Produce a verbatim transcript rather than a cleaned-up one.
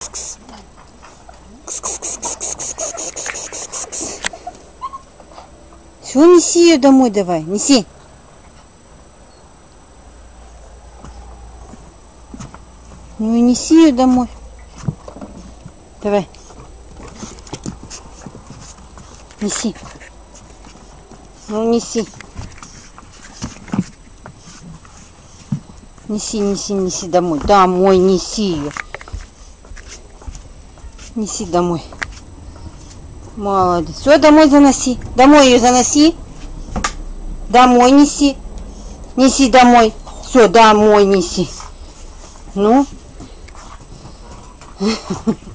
Кс-кс-кс. Кс-кс-кс-кс-кс-кс-кс-кс-кс-кс. Все, неси ее домой давай, неси. Ну и неси ее домой. Давай. Неси. Ну неси. Неси, неси, неси домой. Домой неси ее. Неси домой. Молодец. Все, домой заноси. Домой ее заноси. Домой неси. Неси домой. Все, домой неси. Ну.